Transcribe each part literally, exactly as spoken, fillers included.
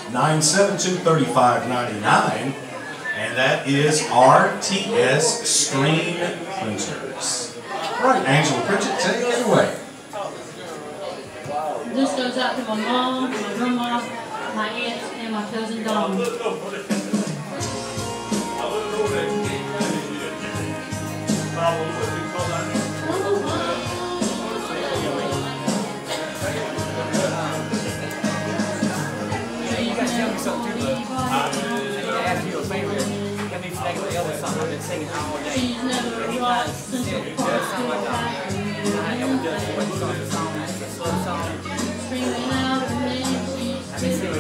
nine seven two, three five nine nine, and that is R T S Screen Printers. All right, Angela Pritchett, take it away. This goes out to my mom, my grandma, my aunt, and my cousin Dawn. She's never rocked since the park school back. Screaming out her name, she's still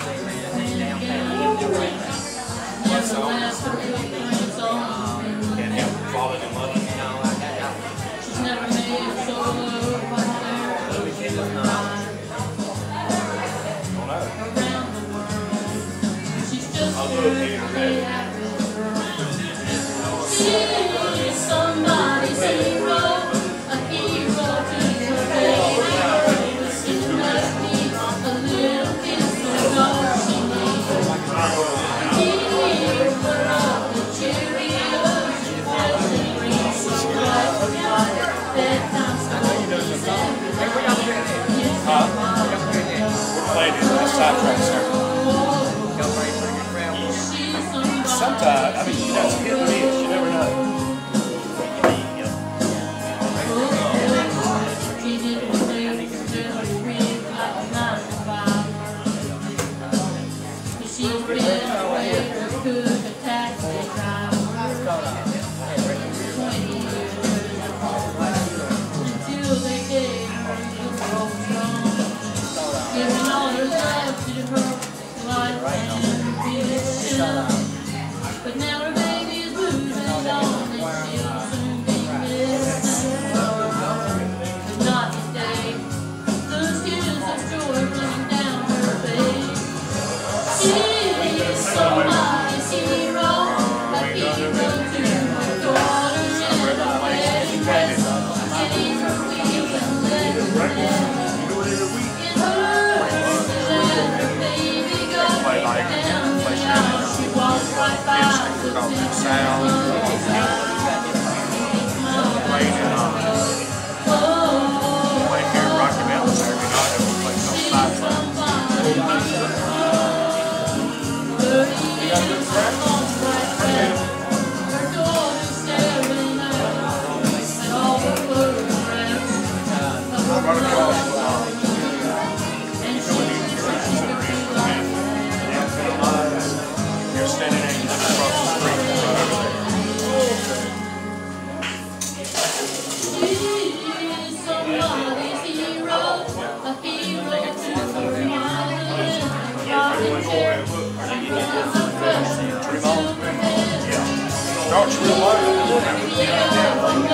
never left her footprints on. She's never made a solo by her around the world. She's just a very happy girl. She's somebody's hero, a hero to her baby. She must be a little kiss for all she needs. Give her all the Cheerios, she doesn't bring so bright. Bedtime stories every night. We're playing in this sidetrack circle. Sometimes, I mean, you know, it's hit and miss, you never know. But now her baby is moving on and she'll soon be missing. Not today. Those tears of joy running down her face. She's somebody's hero, a hero to her daughters and her babies. Getting her wings and letting her live. It hurts to let her baby go down the aisle. She walks right by. Sound. Play here in Rocky Mountain Saturday night, and we play some side tracks. You got a good track? Her daughter's staring at all the photographs of her brother. And she wishes she could be like that. You're standing there, you look across the street. Starts real low.